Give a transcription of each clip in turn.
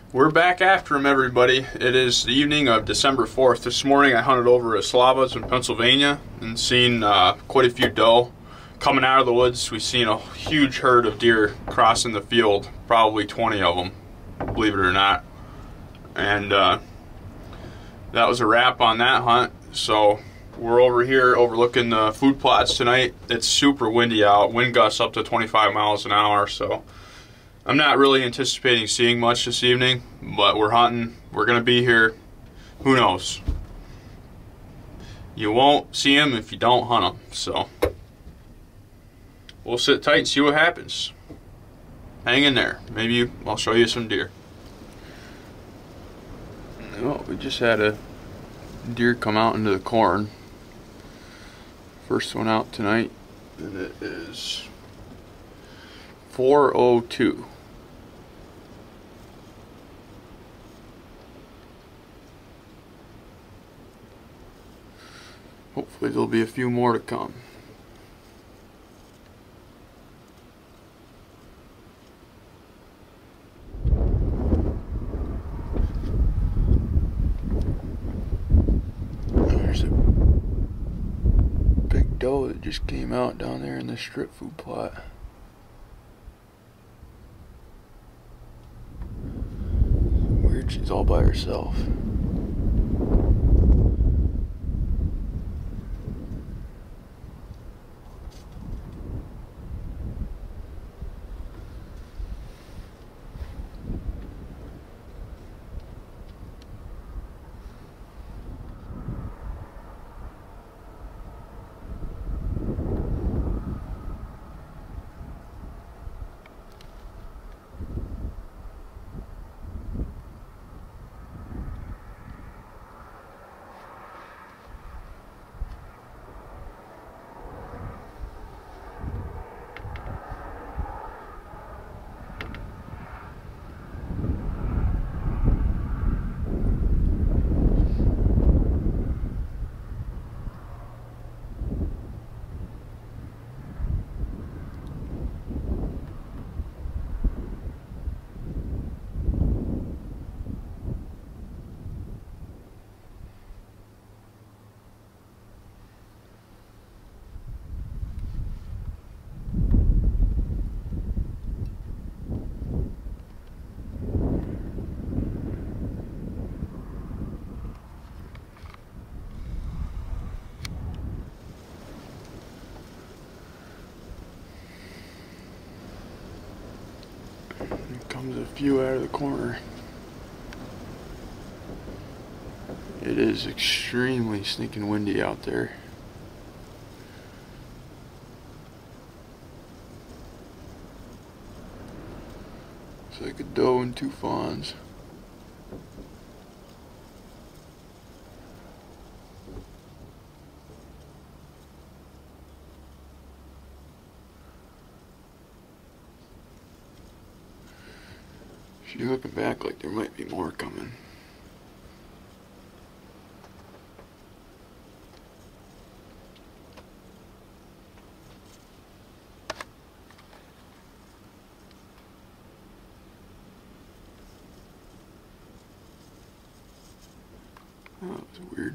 We're back after him, everybody. It is the evening of December 4th. This morning I hunted over at Slava's in Pennsylvania and seen quite a few doe coming out of the woods. We've seen a huge herd of deer crossing the field, probably 20 of them, believe it or not. And that was a wrap on that hunt. So we're over here overlooking the food plots tonight. It's super windy out, wind gusts up to 25 miles an hour, so I'm not really anticipating seeing much this evening, but we're hunting. We're going to be here. Who knows? You won't see them if you don't hunt them, so we'll sit tight and see what happens. Hang in there. Maybe I'll show you some deer. Oh, we just had a deer come out into the corn. First one out tonight, and it is 402. Hopefully there'll be a few more to come. There's a big doe that just came out down there in the strip food plot. Weird, she's all by herself. Comes a few out of the corner. It is extremely stinking windy out there. It's like a doe and two fawns. She's looking back like there might be more coming. Oh, that was weird.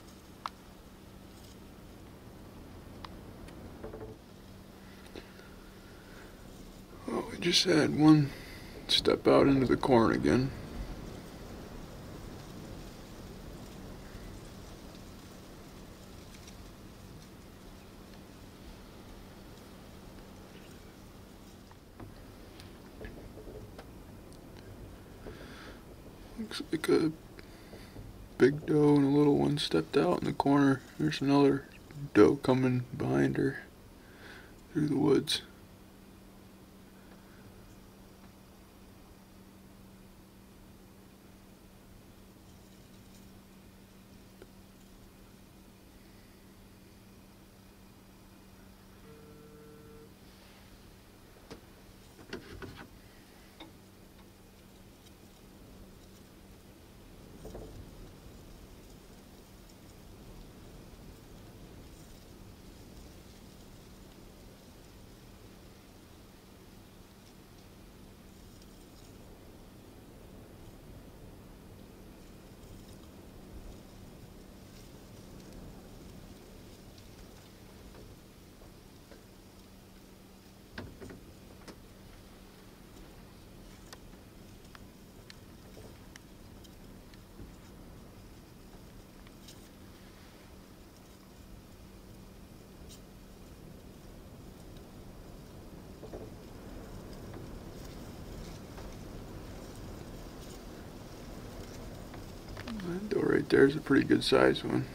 Oh, we just had one step out into the corn again. Looks like a big doe and a little one stepped out in the corner. There's another doe coming behind her through the woods. right there is a pretty good sized one.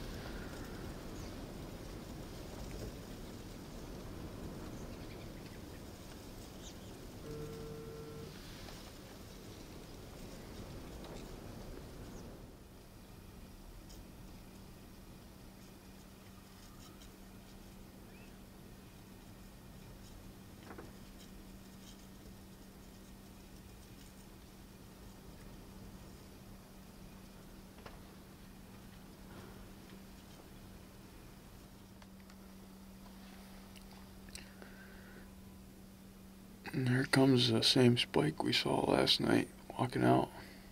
And there comes the same spike we saw last night walking out.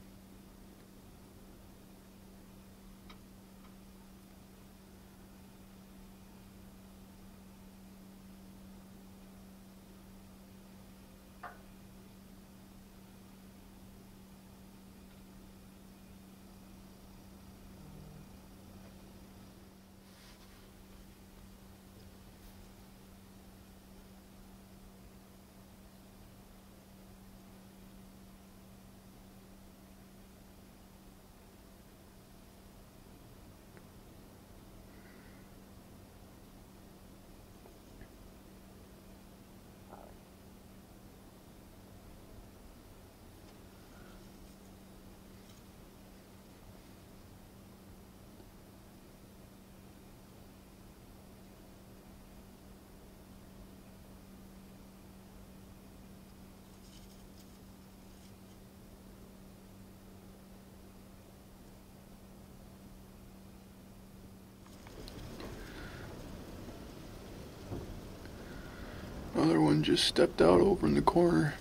Another one just stepped out over in the corner.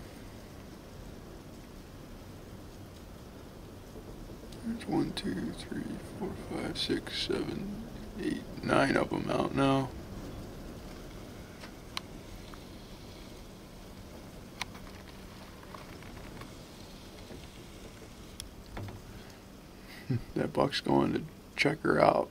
There's 1, 2, 3, 4, 5, 6, 7, 8, 9 of them out now. That buck's going to check her out.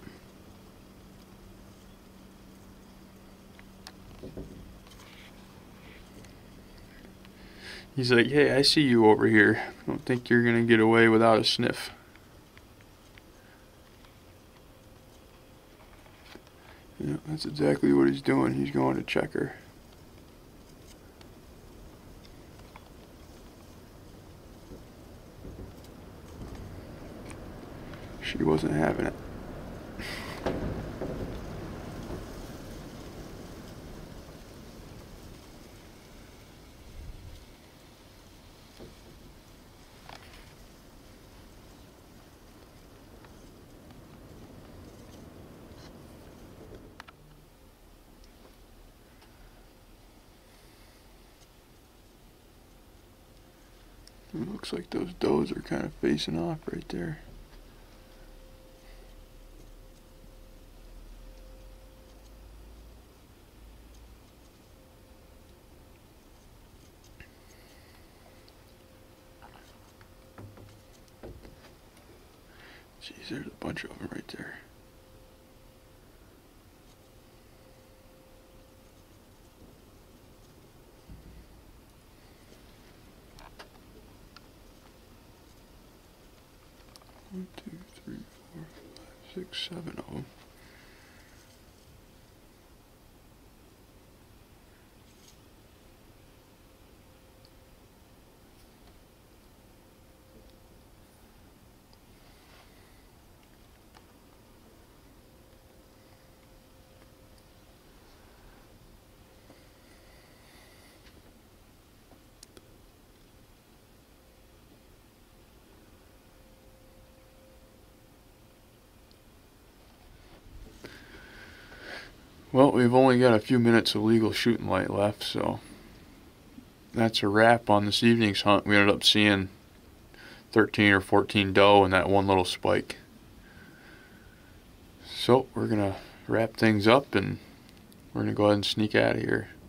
He's like, hey, I see you over here. I don't think you're gonna get away without a sniff. Yeah, that's exactly what he's doing. He's going to check her. She wasn't having it. It looks like those does are kind of facing off right there. Jeez, there's a bunch of them right there. One, 2, 3, 4, 5, 6, 7 of them. Well, we've only got a few minutes of legal shooting light left, so that's a wrap on this evening's hunt. We ended up seeing 13 or 14 doe in that one little spike. So we're going to wrap things up and we're going to go ahead and sneak out of here.